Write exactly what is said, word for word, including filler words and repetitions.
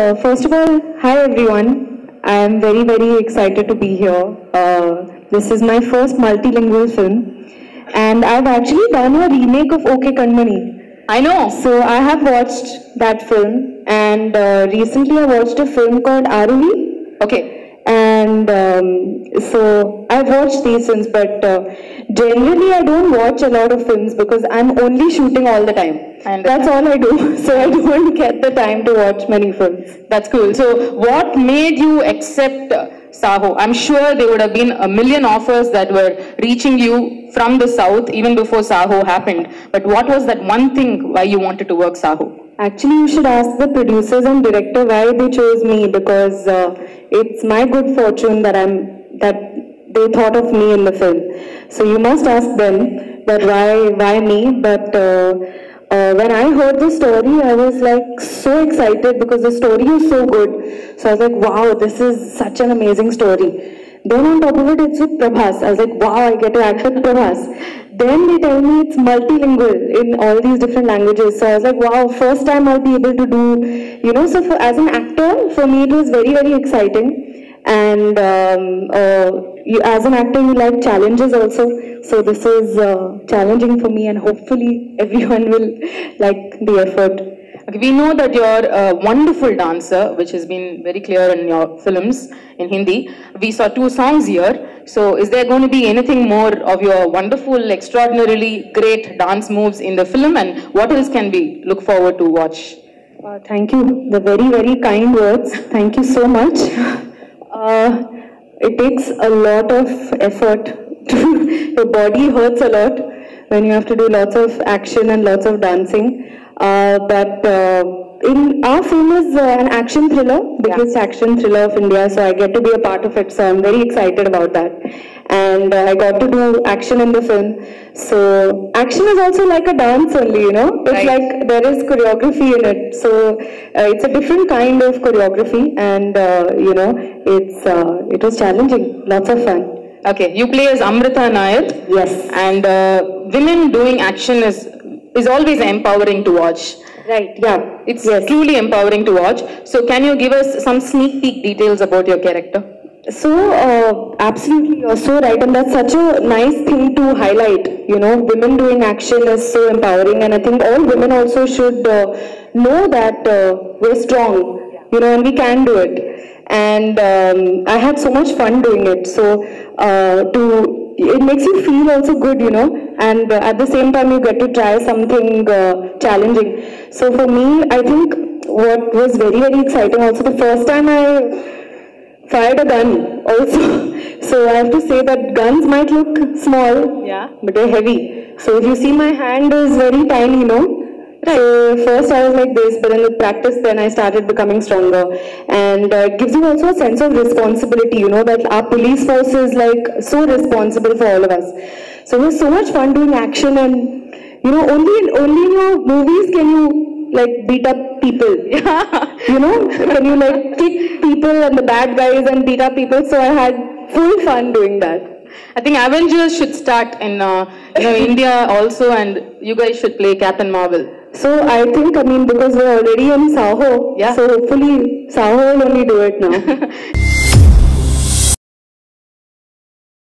uh, first of all, hi everyone. I am very, very excited to be here. Uh, this is my first multilingual film, and I've actually done a remake of OK Kanmani. I know. So I have watched that film, and uh, recently I watched a film called Aruvi. Okay. And um, so I've watched these films, but uh, generally I don't watch a lot of films because I'm only shooting all the time. And that's all I do. So I don't get the time to watch many films. That's cool. So what made you accept uh, Saho? I'm sure there would have been a million offers that were reaching you from the south even before Saho happened. But what was that one thing why you wanted to work Saho? Actually, you should ask the producers and director why they chose me, because uh, it's my good fortune that I'm that they thought of me in the film. So you must ask them that why why me. But uh, uh, when I heard the story, I was like so excited because the story is so good. So I was like, wow, this is such an amazing story. Then on top of it, it's with Prabhas. I was like, wow, I get to act with Prabhas. Then they tell me it's multilingual in all these different languages. So I was like, wow, first time I'll be able to do, you know, so for, as an actor, for me it was very, very exciting. And um, uh, you, as an actor, you like challenges also. So this is uh, challenging for me, and hopefully everyone will like the effort. Okay, we know that you're a wonderful dancer, which has been very clear in your films in Hindi. We saw two songs here. So is there going to be anything more of your wonderful, extraordinarily great dance moves in the film? And what else can we look forward to watch? Uh, thank you. The very, very kind words. Thank you so much. Uh, it takes a lot of effort. Your body hurts a lot when you have to do lots of action and lots of dancing. Uh, but uh, in our film is uh, an action thriller, biggest yeah. action thriller of India, so I get to be a part of it, so I'm very excited about that. And uh, I got to do action in the film. So action is also like a dance only, you know, it's right. like there is choreography in it, so uh, it's a different kind of choreography, and uh, you know, it's uh, it was challenging, lots of fun. Okay, you play as Amrita Nair. Yes. And uh, women doing action is is always empowering to watch. Right, yeah. It's yes. truly empowering to watch. So can you give us some sneak peek details about your character? So, uh, absolutely, you're so right, and that's such a nice thing to highlight. You know, women doing action is so empowering, and I think all women also should uh, know that uh, we're strong, you know, and we can do it. And um, I had so much fun doing it. So, uh, to it makes you feel also good, you know, and uh, at the same time you get to try something uh, challenging. So for me, I think what was very, very exciting also, the first time I fired a gun also. So I have to say that guns might look small, yeah, but they're heavy. So if you see, my hand is very tiny, you know. So first I was like this, but then with practice then I started becoming stronger, and uh, it gives you also a sense of responsibility, you know, that our police force is like so responsible for all of us. So it was so much fun doing action, and you know, only in, only in your movies can you like beat up people, you know, can you like kick people and the bad guys and beat up people, so I had full fun doing that. I think Avengers should start in uh, you know, India also, and you guys should play Captain Marvel. So I think, I mean, because we're already in Saho, yeah. so hopefully Saho will only do it now.